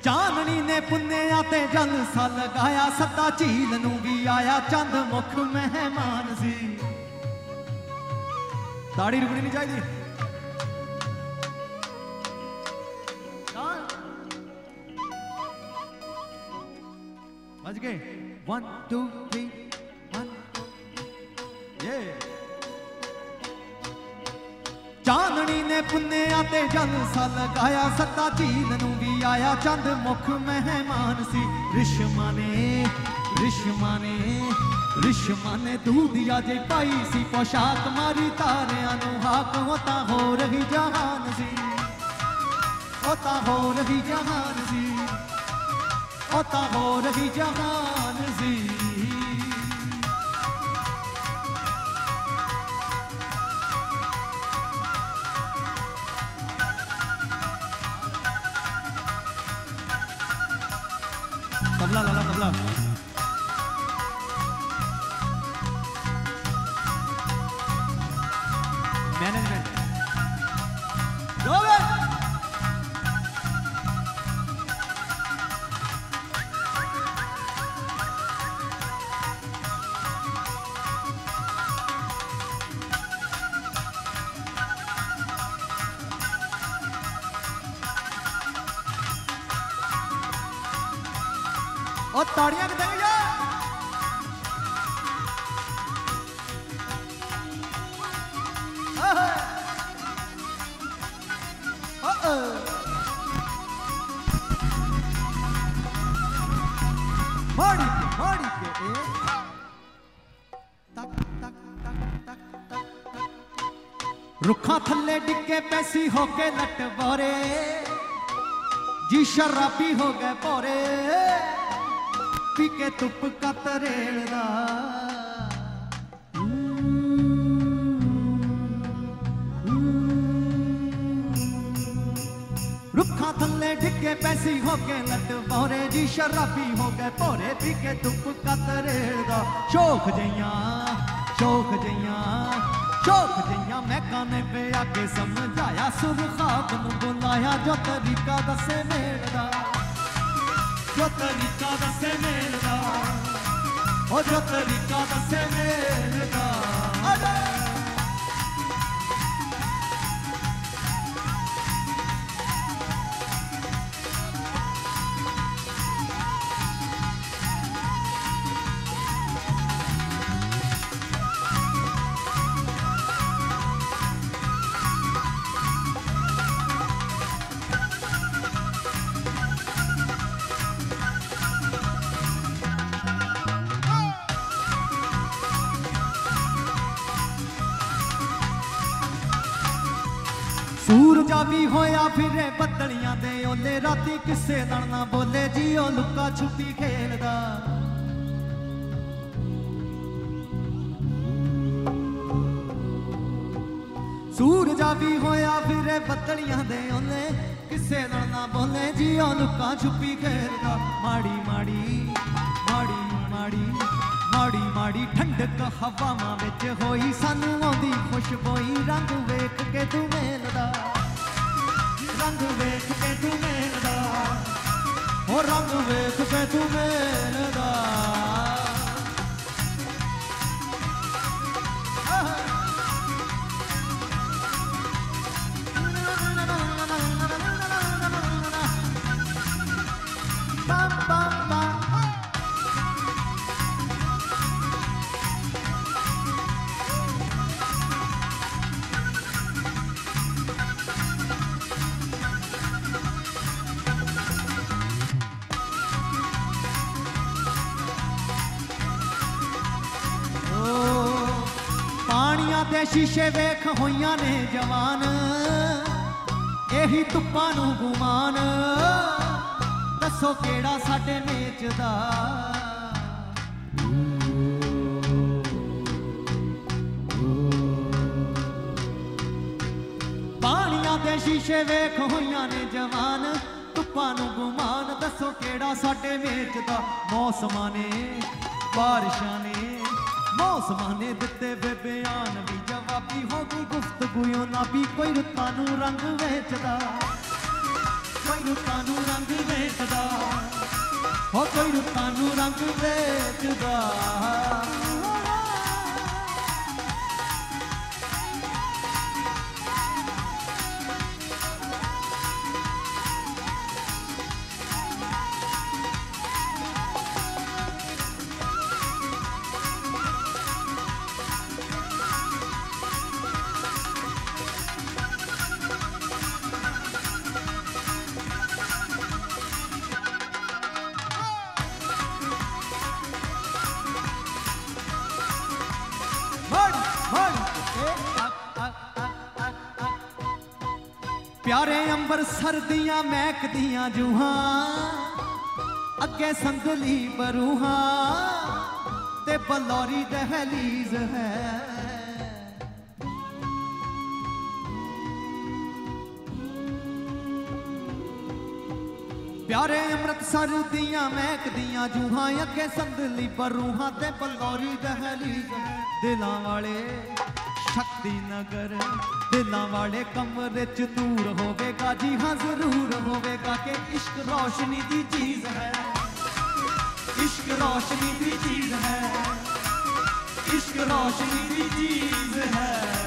चाननी ने पुन्नेया ते जलसा लगाया, सदा झील नूं भी आया चंद मुख मेहमान सी। ताड़ी रुकनी नहीं चाहिए। बज गए 1 2 3 1 ये। चाननी ने पुन्नेया ते जलसा लगाया, सदा झील नूं भी आया चंद मुख मेहमान सी। रिश्मा ने दूधिया जे पाई सी, पोशाक मारी तारियां नूं हाक, वो तां हो रही जहान सी, वो तां हो रही जहान सी, वो तां हो रही जहान सी। तबला लाला तबला। मैनेजमेंट और ताड़ियां कितने गई जा। माड़ी के तक तक तक तक तक रुखा थल्ले डिगे पैसी होके लट बोरे, जी शराबी हो गए पोरे, पी के तुप का तरेड़ा। रुखा थल्ले डिगे पैसी हो के लट बोरे, जी शराबी हो गए पोरे, पी के तुप का तरेड़ा। शौक जइया मैं गाने पे आके समझाया, सुर खाब नूं बुलाया, जो तरीका दसे मेरा, जो तरीका दसे मेरा, ओ जो तरीका दसे मेरा। सूरजा भी होया फिरे बदलियां दे ओले, राती किसे नाल ना बोले जी ओ लुका छुपी खेलदा। सूरजा भी होया फिरे बदलियां दे ओले, किसे नाल ना बोले जी ओ लुका छुपी खेलदा। माड़ी माड़ी माड़ी माड़ी माड़ी माड़ी ठंडक हवावां विच होई, सानू आउंदी खुशबोई, रंग वेख के तू मेलदा, रंग वेख के तू मेलदा, ओ रंग वेख के तू मेलदा। दे शीशे वेख होइयां ने जवान, यही तुप्पां नूं गुमान, दसो केड़ा साडे मेचदा। पानियां दे शीशे वेख होइयां ने जवान, तुप्पां नूं गुमान, दसो केड़ा साडे मेचदा। मौसमां ने बारिशां ने मौसमां ने दिते वे बयान, भी जवाबी हो गई गुफ्तगू ना भी कोई रुत्तां नूं रंग वेचदा, कोई रुत्तां नूं रंग वेचदा हो कोई रुत्तां नूं रंग वेचदा प्यारे अंबर सर्दियां महकदियां जूहां अगे संदली बरूहां ते बलौरी दहलीज है प्यारे अमृतसर दियां महकदियां जूहां अगे संदली बरूहां ते बलौरी दहलीज है दिलां वाले शक्ति नगर दिलां वाले कमरे च दूर होवेगा जी हाँ जरूर होवेगा कि इश्क रोशनी दी चीज है इश्क रोशनी दी चीज है इश्क रोशनी दी चीज है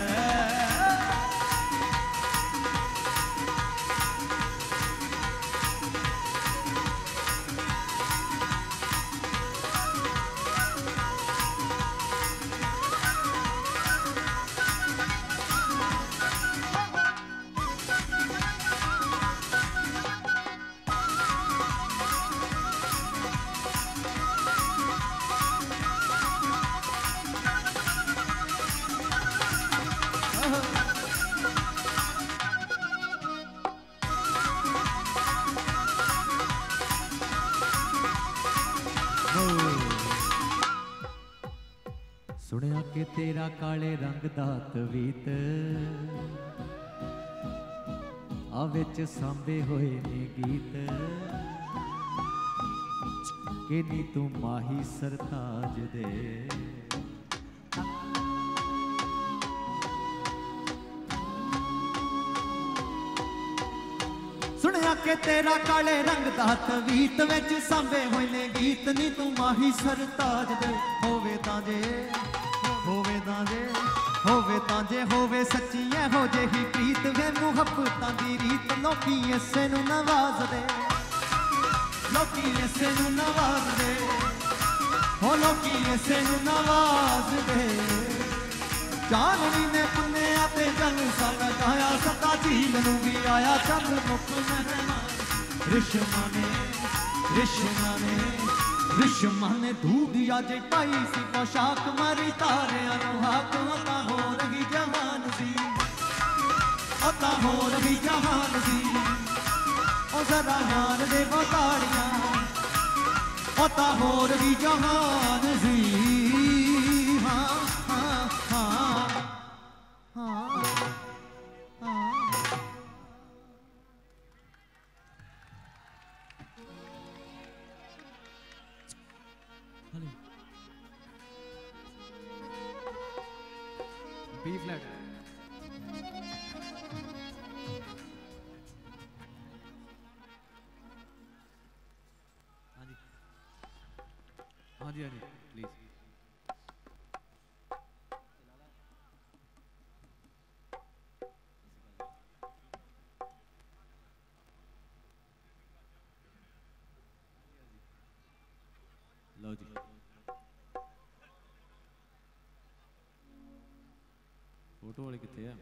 सुनिया के तेरा काले रंग दा तवीत आ विच सांभे होए ने गीत कि नी तू माही सरताज दे सुनिया के तेरा काले रंग दा तवीत विच सांभे होए ने गीत नी तू माही सरताज दे होवे तांजे होवे सच्ची हो जेही प्रीत वे मुहब्बतां दी रीत लोकी इसे नूं नवाज दे लोकी इसे नूं नवाज दे हो लोकी इसे नूं नवाज दे चांदनी ने पुन्नेया ते जल सा लगाया सता झील नूं भी आया चंद मुख मेहमान रिश्मा ने दूधिया जे पाई सी पोशाक मारी तारियां नूं हाक अता हो रही जहान सी अता हो रही जहान सी ओ जरा हार दे वो ताड़ियां अता हो रही जहान सी हाँ हाँ हाँ हाँ B flat हाँ जी प्लीज लो जी फोटो वाले कितने हैं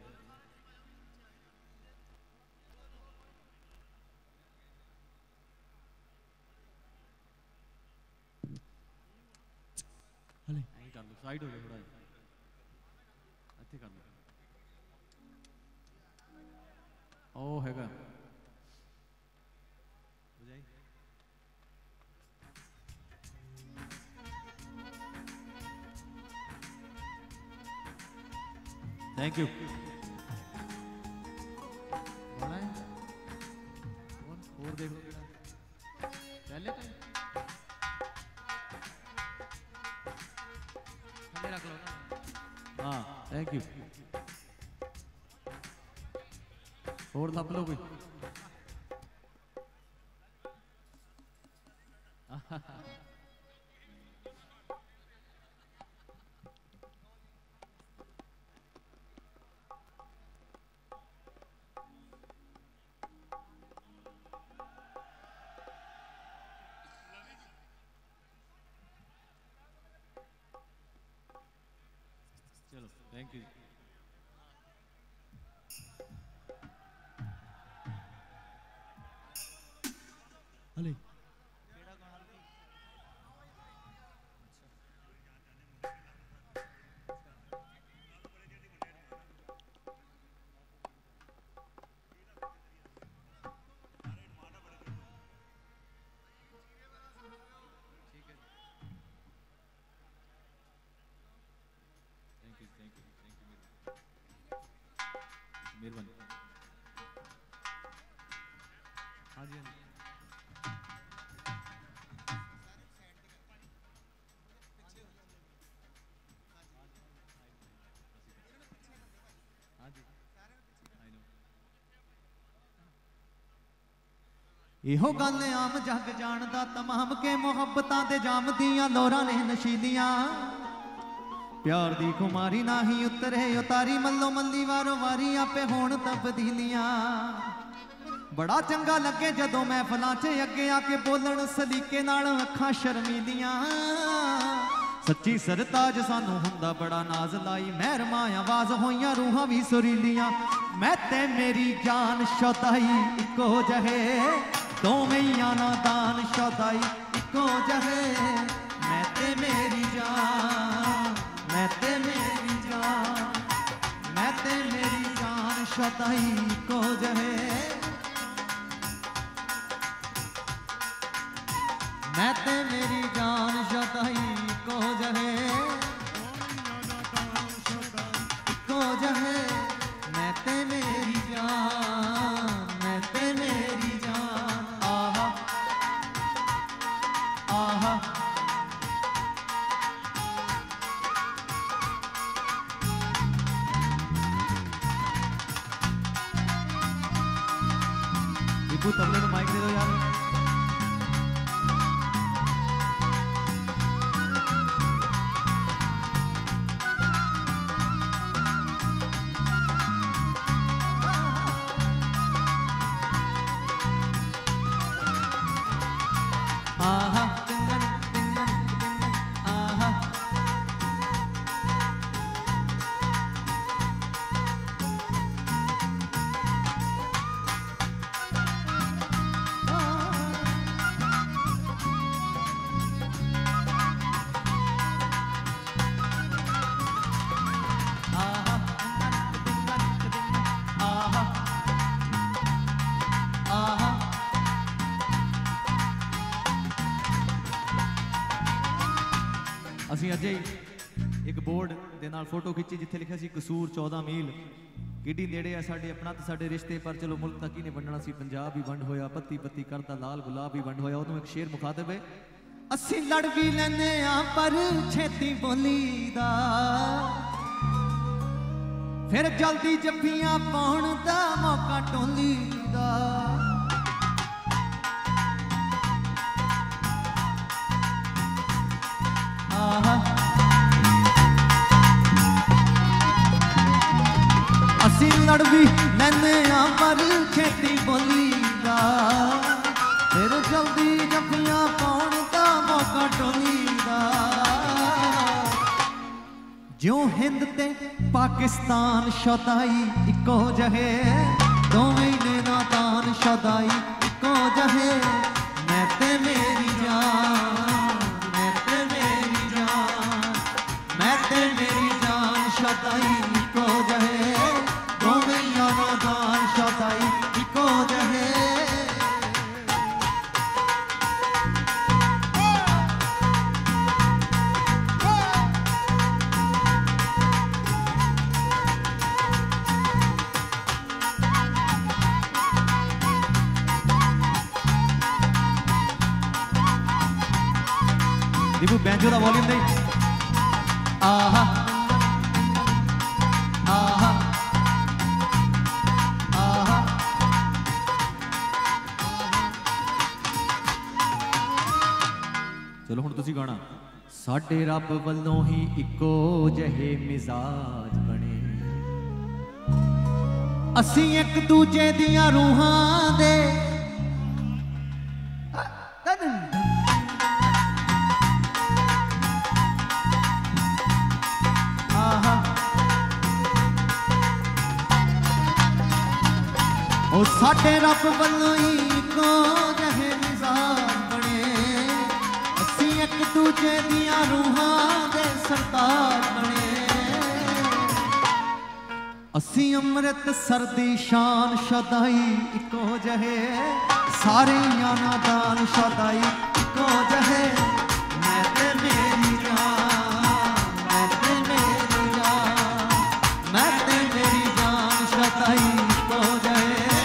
हले नहीं कर लो साइड हो जाओ थोड़ा अच्छे कर लो ओ हैगा थैंक यू और देख लो पहले तो रख लो हाँ थैंक यू और थप लो कोई थैंक यू। हले मेहरबानी। हाँ जी ਇਹੋ ਗੱਲ ਆਮ ਜੱਗ ਜਾਣਦਾ ਤਮਾਮ ਕੇ ਮੁਹੱਬਤਾਂ ਦੇ ਜਾਮਦੀਆਂ ਲੋਰਾਂ ਨੇ ਨਸ਼ੀਲੀਆਂ प्यार दी खुमारी ना ही उतरे उतारी मल्लो मल्ली वारो वारी आपे होण तब्दीलियां बड़ा चंगा लगे जदों महफिलां च अगे आके बोलन सलीके नाल अखां शर्मीलियां सच्ची सरताज सानू हुंदा बड़ा नाज लाई महरमा आवाज होइयां रूहां भी सुरीलियां मैं ते मेरी जान शौदाई इको जहे दोवें नादान शौदाई इको जहे मैं ते मेरी जान मैं ते मेरी जान शौदाई को जहे मैं ते मेरी जान शौदाई को जहे को जहे मैं ते मेरी जान आहा आहा तबले को माइक दे दो यार। आहा टिंगन टिंगन टिंगन आहा ਅਸੀਂ ਅੱਜ ਇੱਕ ਬੋਰਡ ਦੇ ਨਾਲ ਫੋਟੋ ਖਿੱਚੀ ਜਿੱਥੇ ਲਿਖਿਆ ਸੀ ਕਸੂਰ 14 ਮੀਲ ਕਿੱਡੀ ਨੇੜੇ ਆ ਸਾਡੇ ਆਪਣਾ ਤੇ ਸਾਡੇ ਰਿਸ਼ਤੇ ਪਰ ਚਲੋ ਮੁਲਕ ਤੱਕ ਹੀ ਨੇ ਵੰਡਣਾ ਸੀ ਪੰਜਾਬ ਵੀ ਵੰਡ ਹੋਇਆ ਪੱਤੀ ਪੱਤੀ ਕਰਦਾ ਲਾਲ ਗੁਲਾਬ ਵੀ ਵੰਡ ਹੋਇਆ ਉਹਨੂੰ ਇੱਕ ਸ਼ੇਰ ਮੁਖਾਤਬ ਹੈ ਅਸੀਂ ਲੜ ਵੀ ਲੈਨੇ ਆ ਪਰ ਛੇਤੀ ਬੋਲੀ ਦਾ ਫਿਰ ਜਲਦੀ ਜੱਫੀਆਂ ਪਾਉਣ ਦਾ ਮੌਕਾ ਟੋਲੀ ਦਾ ਅਸੀਂ ਲੜ ਵੀ ਲੈਨੇ ਆ ਪਰ ਛੇਤੀ ਬੋਲੀ ਦਾ ਫਿਰ ਜਲਦੀ ਜੱਫੀਆਂ ਪਾਉਣ ਦਾ ਮੌਕਾ ਟੋਲੀ ਦਾ ਜਿਉਂ ਹਿੰਦ ਤੇ ਪਾਕਿਸਤਾਨ ਸ਼ੌਦਾਈ ਇੱਕੋ ਜਹੇ ਦੋਵੇਂ ਨੇ ਨਾਦਾਨ ਸ਼ੌਦਾਈ ਇੱਕੋ ਜਹੇ ਮੈਂ ਤੇ ਮੇਰੀ ਜਾਨ ਮੈਂ ਤੇ ਮੇਰੀ ਜਾਨ ਸ਼ੌਦਾਈ ਇੱਕੋ ਜਹੇ ਦੋਵੇਂ ਨਾਦਾਨ ਸ਼ੌਦਾਈ ਇੱਕੋ ਜਹੇ दीपू बैंजो का वॉल्यूम दे आहा आहा आहा चलो हुण तुसी गाना साडे रब वल्लों ही इको जहे मिजाज बने असी एक दूजे दियां रूहां दे ओ साडे रब वल्लों ही इको जहे मिजाज बने असी एक दूजे दियां रूहां दे सरताज बने असी अमृत सरदी शान शदाई इको जहे सारे नादान शदाई इको जहे मैं ते मेरी जान मैं ते मेरी जान मैं ते मेरी जान शदाई इको जहे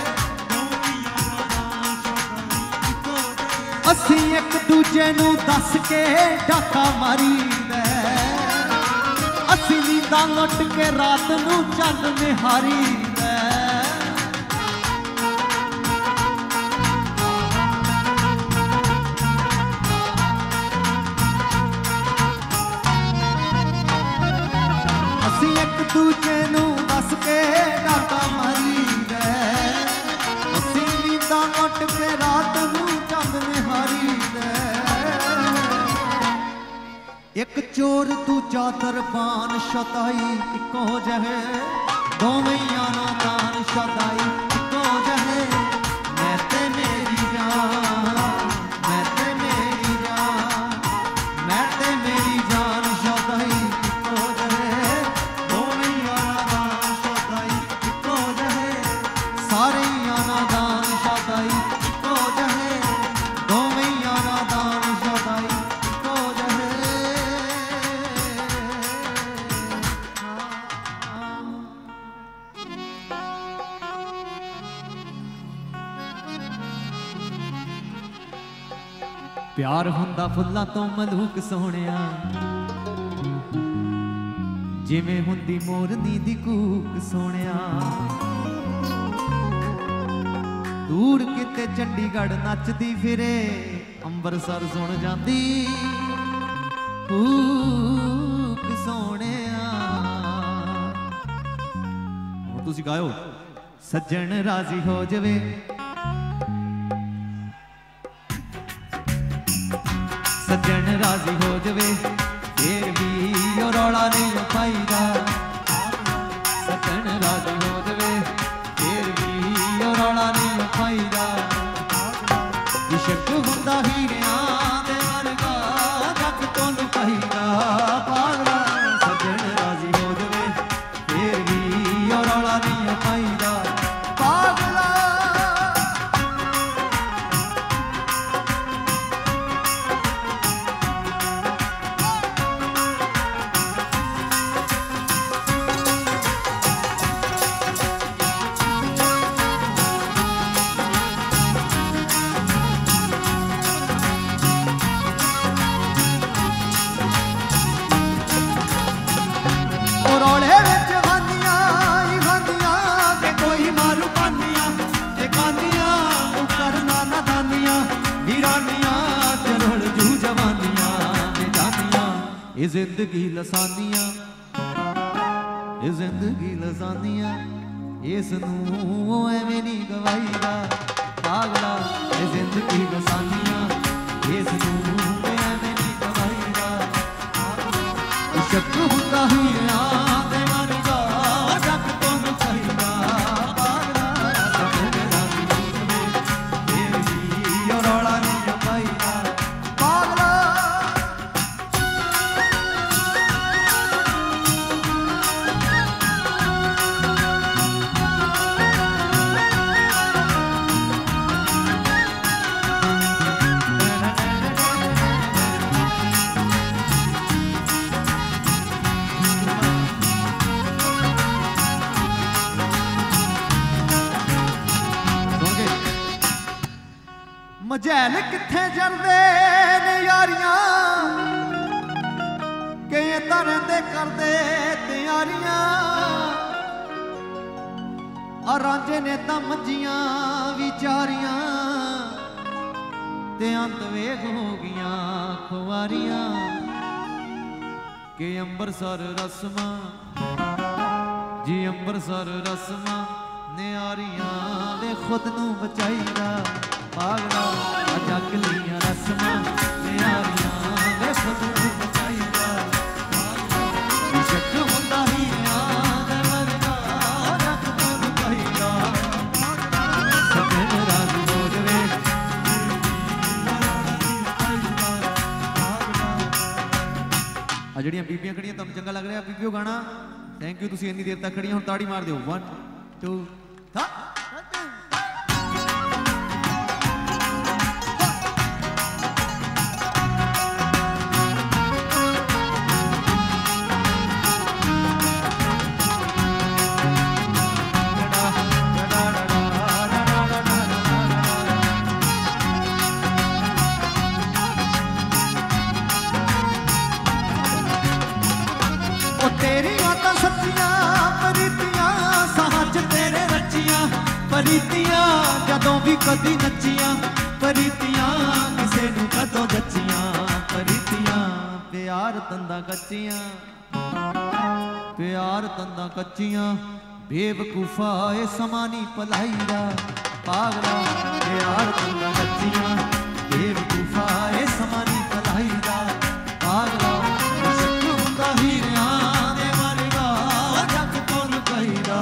असी एक दूजे नू दस के डाका मारी दे असी नींदां लुट के रात नू चंद निहारी दे असी एक दूजे नू दस के डाका मारी दे असी नींदां लुट के रात नू चंद निहारी दे एक चोर दूजा दरबान शताई इको जहे दोवें नादान शताई इको जहे मैं ते मेरी जान मैं ते मेरी जान मैं ते मेरी जान शताई इको जहे दोवें नादान शताई इको जहे सारे नादान शताई इको जहे दोवें नादान शताई इको जहे प्यार हुंदा फुल्लां तो मलूक सोहणिया जिवें हुंदी मोरनी दी कूक सोहणिया दूर किते चंडीगढ़ नचदी फिरे अंबरसर सुण जांदी कूक सोहणिया हुण तुसीं गाओ सज्जण राजी हो जावे सज्जन राजी हो जावे फिर भी ओ रौला नहीं पाईदा सज्जन राजी हो जावे फिर भी ओ रौला नहीं पाईदा इश्क हुंदा हीरियां दे वर्गा जग तो लुकाईदा पागला सज्जन राजी हो जावे फिर भी ओ रौला नहीं पाईदा पागला जिंदगी लसानियां ये जिंदगी लसानियां इस नूं एवें नहीं गवाईदा पागला ये जिंदगी लसानियां इस नूं एवें नहीं गवाईदा शक हुंदा हीरियां दे वर्गा जग तो लुकाईदा पागला सजन राजी हो जावे फिर भी ओ रौला नहीं पाईदा पागला मजैल किथे जरदे ने यारियां के तरह दे करदे तैयारियां रांझे ने तां मंजियां विचारियां ते अंत वेख हो गईयां खुआरियां के अंबरसर रस्मां जी अंबरसर रस्मां न्यारियां दे खुद नूं बचाईदा पागला जग लिया रस्मां न्यारियां दे खुद नूं बचाईदा शक हुंदा हीरियां दे वर्गा जग तो लुकाईदा ਜਿਹੜੀਆਂ ਬੀਬੀਆਂ ਖੜੀਆਂ ਤੁਹਾਨੂੰ ਚੰਗਾ ਲੱਗ ਰਿਹਾ ਬੀਬੀਓ ਗਾਣਾ ਥੈਂਕ ਯੂ ਤੁਸੀਂ ਇੰਨੀ ਦੇਰ ਤੱਕ ਖੜੀਆਂ ਹੁਣ ਤਾੜੀ ਮਾਰ ਦਿਓ 1 2 3 परीतियां जदों भी कदी नचियां परीतियां किसे नूं कदों जचियां परीतियां प्यार तंदा कच्चियां प्यार तंदा कच्चियां बेवकूफा ए समानी भलाई दा पागला प्यार तंदा कच्चियां बेवकूफा ए समानी भलाई दा पागला हुंदा हीरियां दे मरगा जग तो लुकाईदा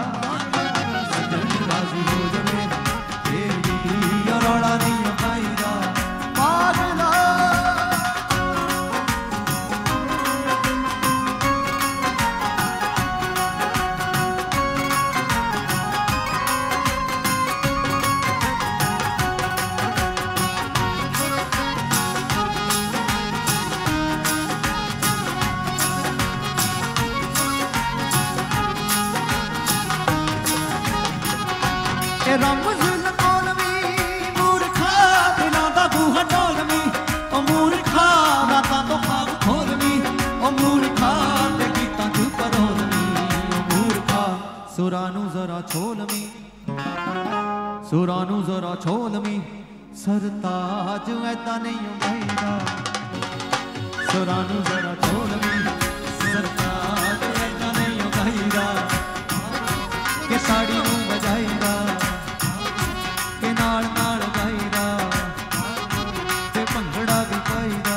सुरानू जरा छोलमी सरताज ऐदा नहीं उड़ाईदा सुरानू जरा छोलमी सरताज ऐदा नहीं उड़ाईदा के साड़ी नू बजाईदा के नाल नाल गाईदा ते भंगड़ा भी पाईदा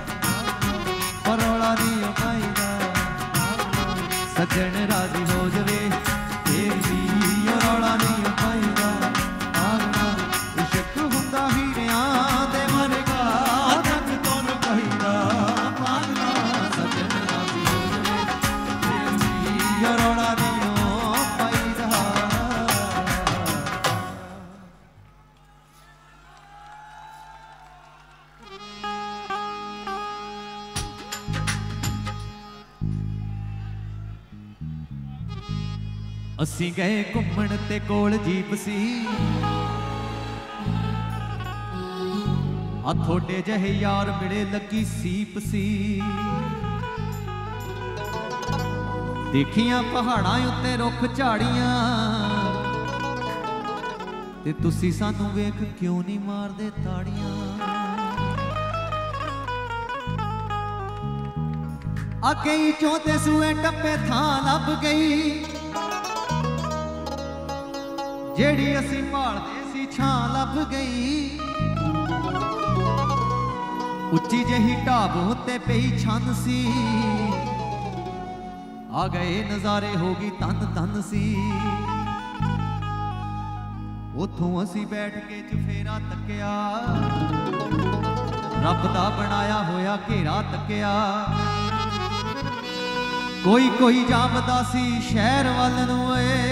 परोला नहीं पाईदा सज्जन राजी हो जवे फिर भी रौला नहीं पाईदा असी गए घूमन ते कोल जीप सी आ थोड़े जहे यार मिले लगी सीप सी देखियां पहाड़ां उत्ते रुख झाड़ियां ते तुसी सानू वेख क्यों नहीं मारदे ताड़ियां आ कई चौथे सूए टप्पे थां लभ गई जेड़ी असी भालदे सी छां लभ गई उच्ची जही ढाब उत्ते पई छन सी आ गए नज़ारे होगी तन तन सी उथों असी बैठ के चफेरा तकिया रब दा बनाया होया घेरा तकिया कोई कोई जामदा सी शहर वल नूं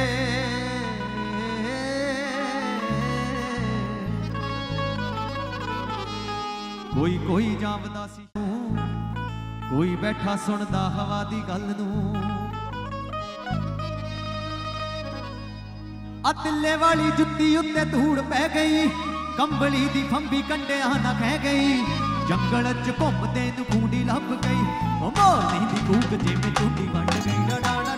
कोई कोई जामदा सी कोई बैठा सुनदा हवा दी गल नूं अतिले वाली जुत्ती उत्ते धूड़ पै गई कंबली दी फंबी कंडिया ना खह गई जंगल च घुमदे नूं खूंडी लभ गई मोरनी दी कूक जिवें टूटी वंड गई डा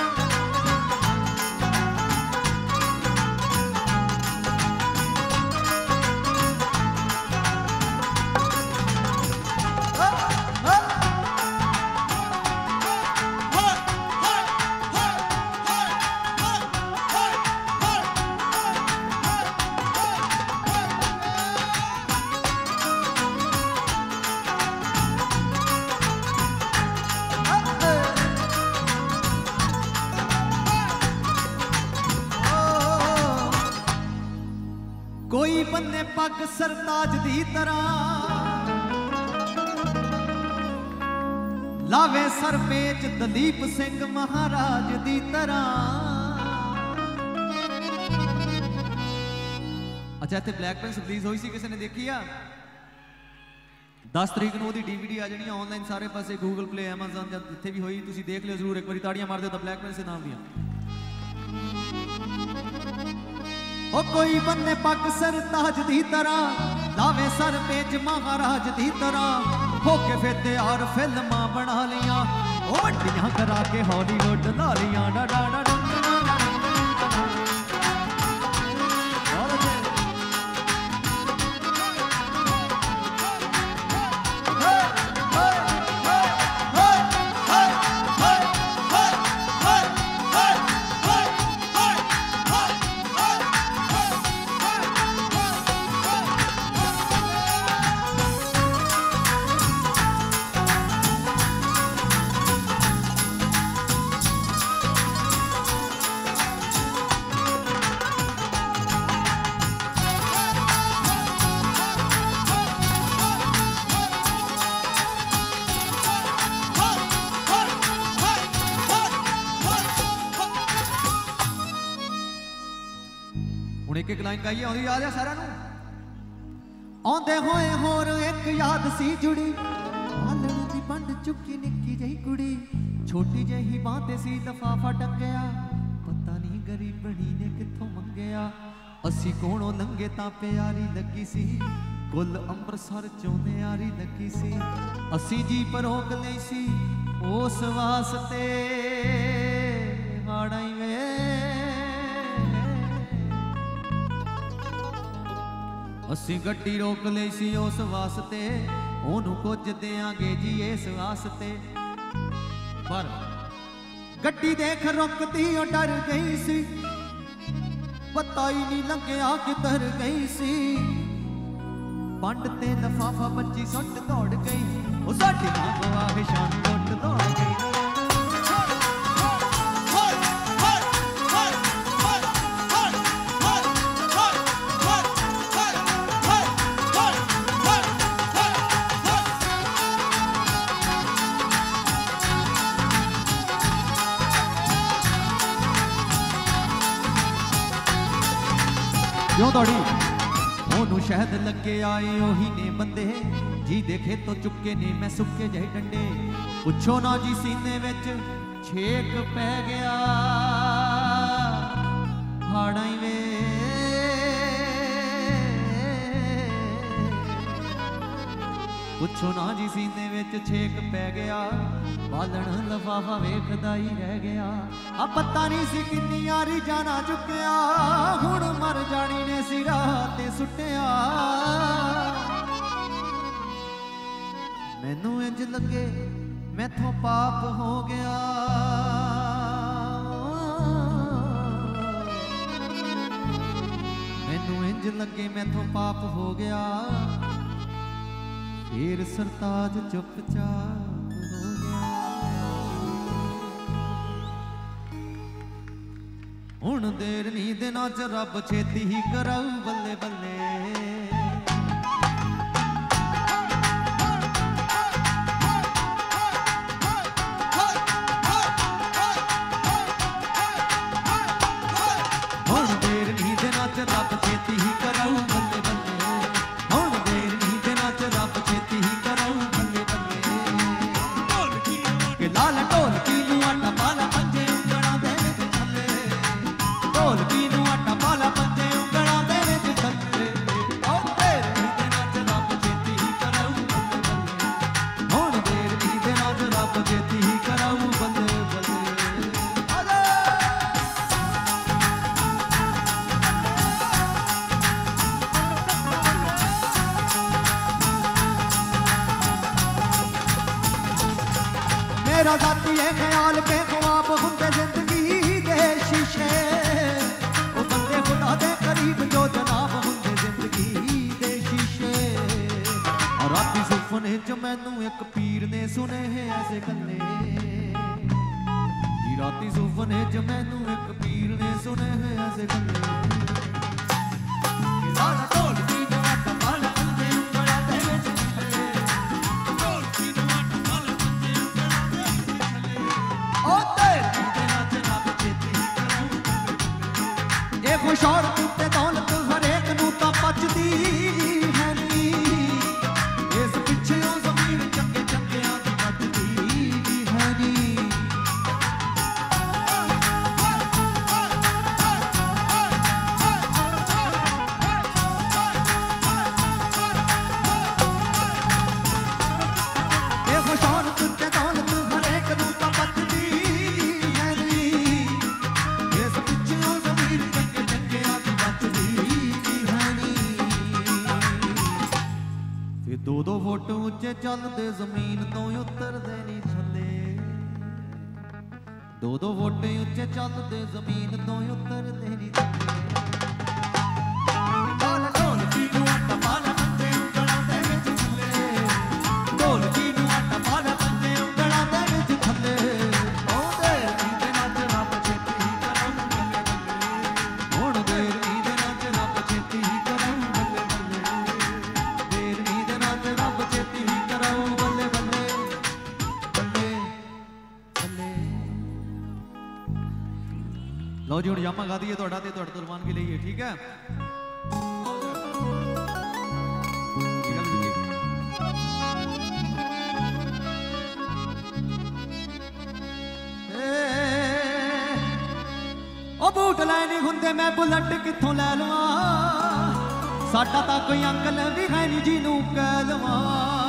कोई बन्ने पग सरताज दी तरह लावे सरपेच दलीप सिंह महाराज दी तरह। अच्छा इत्थे ब्लैक प्रिंस रिलीज हुई सी, किसी ने देखी आ? 10 तरीक ਨੂੰ ਉਹਦੀ DVD ਆ ਜਾਣੀ ਆਨਲਾਈਨ ਸਾਰੇ ਪਾਸੇ ਗੂਗਲ ਪਲੇ ਐਮਾਜ਼ਨ ਜਾਂ ਜਿੱਥੇ ਵੀ ਹੋਈ ਤੁਸੀਂ ਦੇਖ ਲਿਓ ਜ਼ਰੂਰ ਇੱਕ ਵਾਰੀ ਤਾੜੀਆਂ ਮਾਰ ਦਿਓ ਤਾਂ ਬਲੈਕ ਪ੍ਰਿੰਸ ਦੇ ਨਾਮ ਦੀਆਂ। ਉਹ ਕੋਈ ਬੰਨੇ ਪੱਗ ਸਰਤਾਜ ਦੀ ਤਰ੍ਹਾਂ ਲਾਵੇ ਸਰ ਪੇਚ ਮਹਾਰਾਜ ਦੀ ਤਰ੍ਹਾਂ ਹੋ ਕੇ ਫੇ ਤਿਆਰ ਫਿਲਮਾਂ ਬਣਾ ਲੀਆਂ ਉਹ ਵੱਡੀਆਂ ਕਰਾ ਕੇ ਹਾਲੀਵੁੱਡ ਲਾ ਲੀਆਂ ਡਾ ਡਾ ਡਾ एक एक लाइन गाइए आउंदी याद है सारा नूं आउंदे होए होर एक याद सी जुड़ी आलण दी बंड चुकी निक्की जही कुड़ी छोटी जही बातें सी लफाफा टंगया पता नहीं गरीबणी ने कित्थों मंगया असी कोणों लंघे तां प्यारी लगी सी कुल अंबरसर चों न्यारी लगी सी असी जी पर रोक लई सी उस वास्ते हाड़ाई वे असी गड्डी रोक लई सी उस वास्ते ओनू कुछ देंगे जी इस वास्ते पर गड्डी देख रुकती डर गई सी पता ही नहीं लंघिया किधर गई सी पंड ते लफाफा बच्ची सुट दौड़ गई वो साडी मां को आके शान टुट दौड़ गई क्यों दौड़ी ओनू शहद लगे आए ओही ने बंदे जी देखे तो चुके ने मैं सुके जहे डंडे पुछो ना जी सीने विच छेक पै गया हाड़ा वे पुछो ना जी सीने विच छेक पै गया बालण लफाफा वेखदा ही रह गया अब पता नहीं सी किन्नी यारी जाना चुकिया हुण मर जानी ने सिरा ते सुटिया मैनू इंज लगे मैथों पाप हो गया मैनू इंज लगे मैथों पाप हो गया फिर सरताज चुपचाप हुण देर नी दिना च रब छेती ही कराऊ बल्ले बल्ले हुण देर नी दिना च रब छेती ही कराऊ बल्ले बल्ले हुण देर नी दिना च रब छेती ही कराऊ बल्ले बल्ले के लाल ढोलकी नूं आटा पाला पंजे उंगलां दे विच थल्ले ढोलकी नूं आटा पाला पंजे उंगलां दे विच थल्ले ओ देर नी दिना च रब छेती ही कराऊ बल्ले बल्ले हुण देर नी दिना च रब छेती ही कराऊ बल्ले बल्ले मेरा जाती है ख्याल के ख्वाब हुंदे जिंदगी दे शीशे ओ बंदे खुदा दे करीब जो जनाब हुंदे जिंदगी दे शीशे और राती सुपने च मैनू एक पीर ने सुने है ऐसे गल्ले जी राती सुपने च मैनू एक पीर ने सुने है ऐसे गल्ले शौहरत ते दौलत हरेक नूं तां पचदी है नी इस पिछे जमीन चंगे चंगियां दी बचदी है नी दो दो फुट उच्चे चलते जमीन तो उतरते नहीं थले दो दो फुट उच्चे चलते जमीन तो उतरते नहीं थले लो जी, हम जामा गा दिए तो तुरमान के लिए, ठीक है। ओ बूट लैने हुंदे मैं बुलट कित्थों लै लवां साडा तां कोई अंकल भी है नी जिनूं कह लवां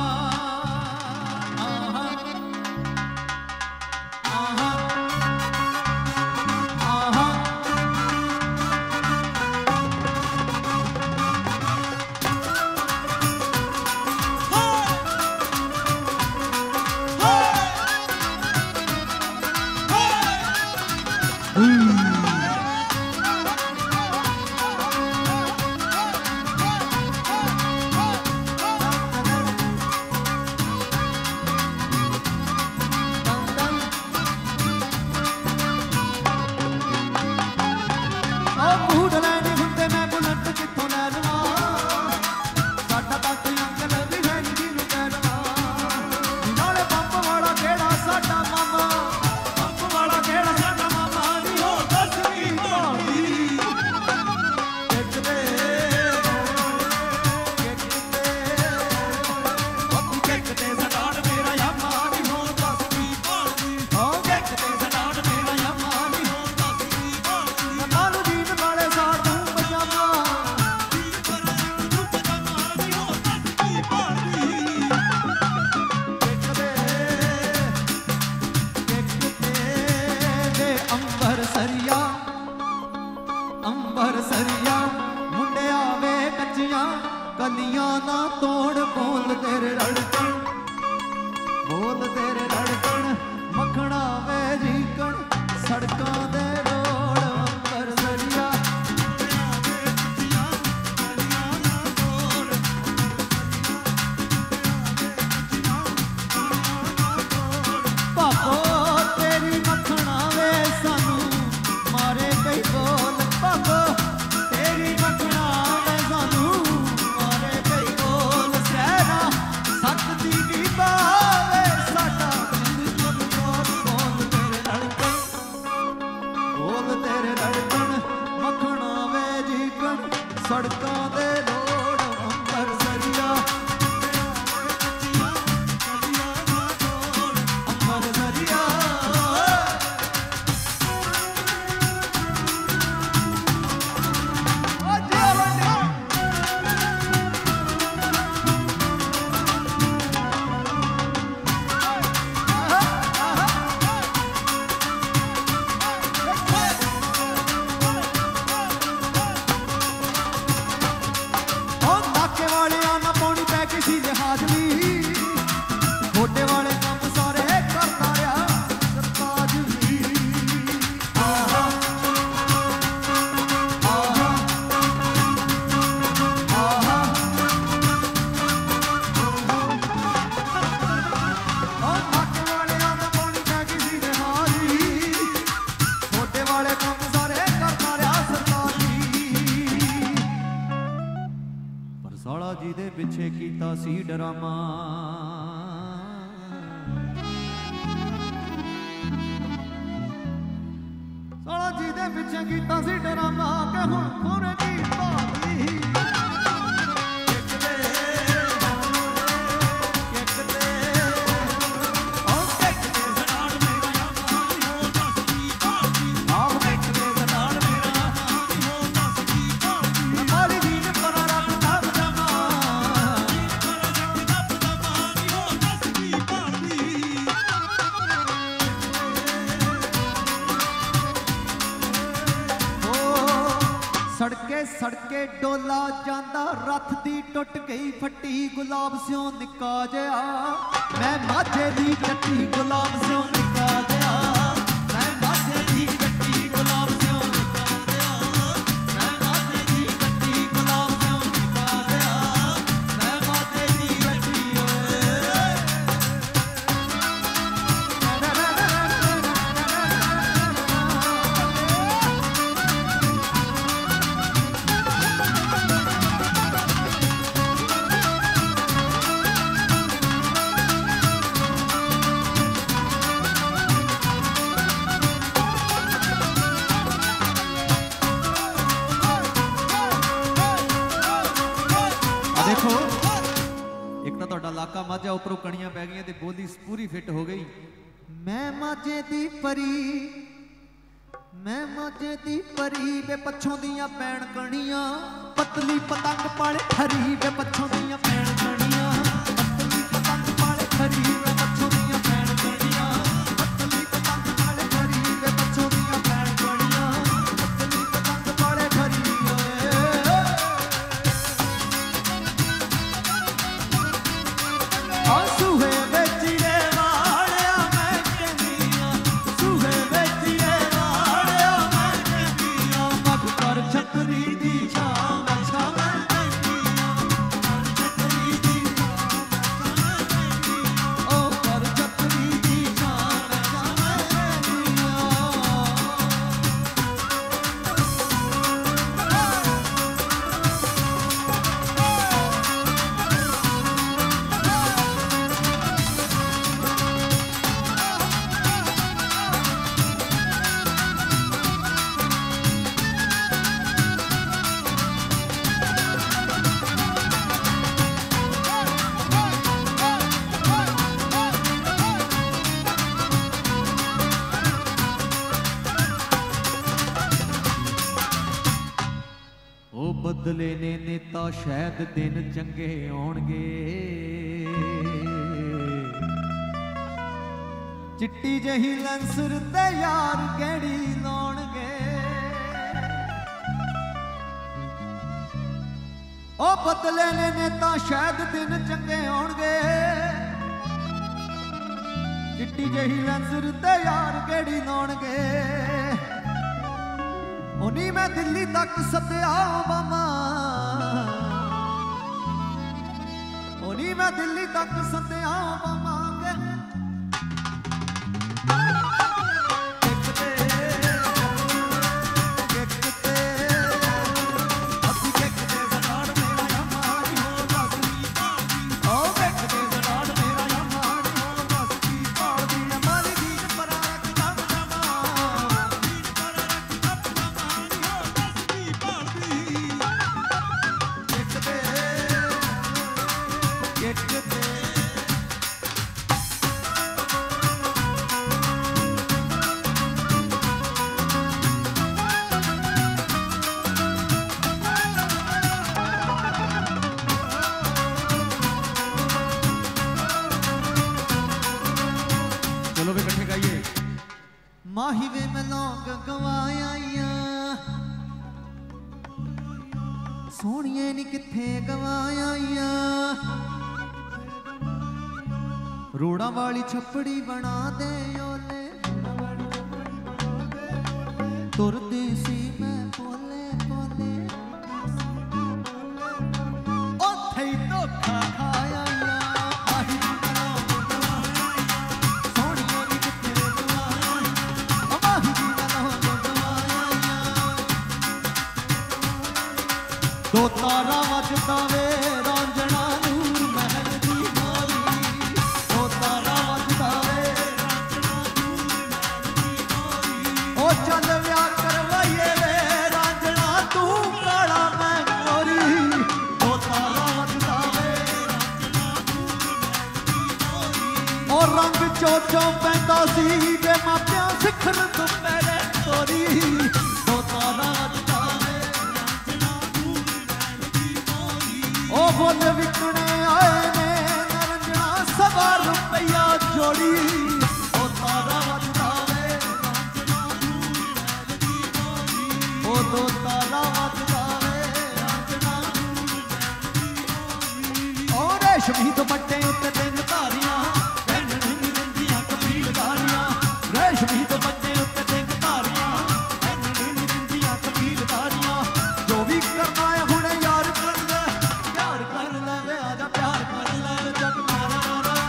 कलियां ना तोड़ बोल तेरे लड़कन मखना वे जीकन सड़कां दे रोड अंबर सरिया पापो तेरी मखना वे सानू मारे कई बोल पापो तेरी मखना वे सानू सड़कों दे रोड अंबर सरिया अंबर सरिया छोटे वाले काम सारे करता रहा सरताज भी छोटे वाले काम सारे करता रहा सरताज पर साला जी दे पिछे कीता सी डरामा पिछे कीता सी डरामा के हुण खोरे की भाली सड़के सड़के डोला जांदा रथ दी टुट गई फट्टी गुलाब स्यों निक्का जिहा मैं माझे दी चट्टी गुलाब स्यों निक्का जिहा मैं माझे दी चट्टी गुलाब स्यों निक्का जिहा मैं माझे दी चट्टी गुलाब स्यों निक्का जिहा मैं माझे दी चट्टी देखो एक तो तुहाडा इलाका माझा उपरों कणियां पै गई बोली पूरी फिट हो गई मैं माझे दी परी वे पछों दियां पैण कणियां पतली पतंग पाले खरी वे पछों दियां पैण कणियां पतली पतंग पाले खरी वे पछों दियां पैण कणियां पतली पतंग पाले खरी वे पछों दियां पैण कणियां पतली पतंग पाले खरी सूहे बेचिए वाड़िया मैं कहनिया सूहे बेचिए वाड़िया मैं कहनिया मग कर छतरी दी छाव छाव कहनिया छतरी दी छाव ओ कर छतरी दी छाव छाव कहनिया बदले ने नेता शायद दिन चंगे आउणगे चिट्टी जही लंसर ते यार गहड़ी लाउणगे ओ बदले ने नेता शायद दिन चंगे आउणगे चिट्टी जही लंसर ते यार गहड़ी लाउणगे उन्हीं मैं दिल्ली तक सत्या मामा उन्हीं मैं दिल्ली तक सत्या मामा माही वे मैं लौंग गवाया सोनिए नी किथे गवाया रोड़ा वाली छपड़ी बना दे ओले तुरती सी मैं बोले बोले ओ थई धोखा खाया दो तारा वजदा वे रांझना नूर महल दी मारी दो तारा वजदा वे रांझना नूर महल दी मारी ओ चल व्याह करवाई चो पैंदा सी वे मापिया सिखर दुपहरे तोरी तोता रात जावे ओ फुल विकने आए ने नरंजना सवा रुपया जोड़ी तोता रात जावे ओ तोता रात जावे ओ रेशमी दुपट्टे उत्ते दिन धारियां रेशमी तो बच्चे उत्ते दिन धारियां कबीलदारियां जो भी करना है हुणे यार कर ले वे आजा प्यार कर ले जग मारा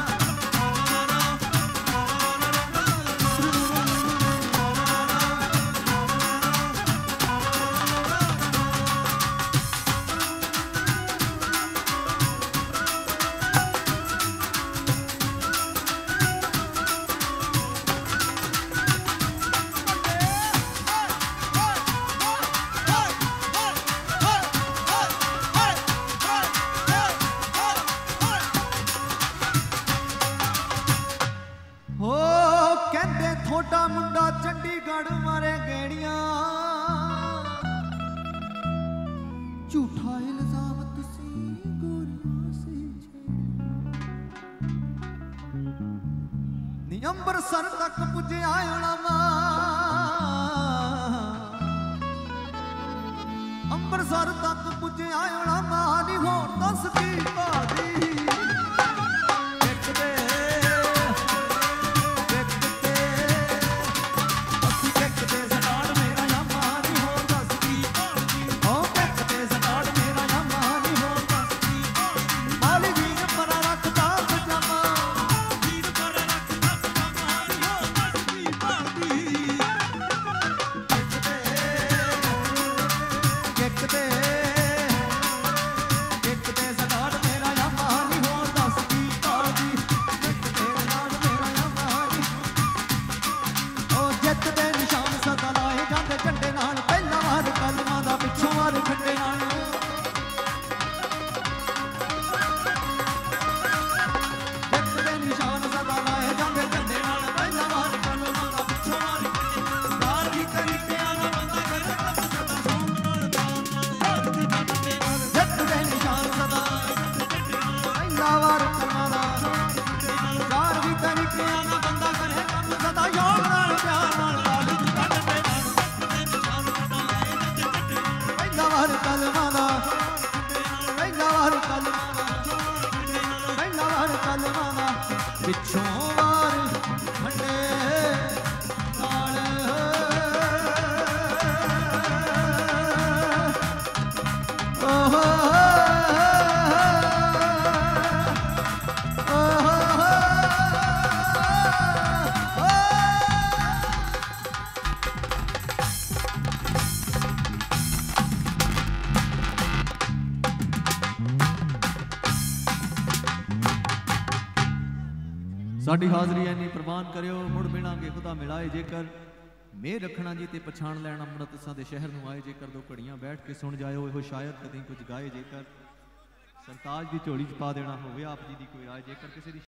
थोड़ा मुंडा चंडीगढ़ मारे गेड़ियां झूठा इल्जाम तुसी गोरियां से नी अंबरसर तक पुजे आना वा अंबरसर तक पुजे आना वा नी होर दस की बादी साडी हाज़री इन्नी प्रवान करियो मुड़ मिलांगे खुदा मिलाए जेकर मेर रखना जी ते पछाण लैना अमृत तुसां दे शहर नूं आए जेकर दो घड़ियां बैठ के सुन जाओ इहो शायद कदी कुछ गाए जेकर सरताज दी झोली च पा देना होवे आप जी दी कोई राय जेकर किसी दी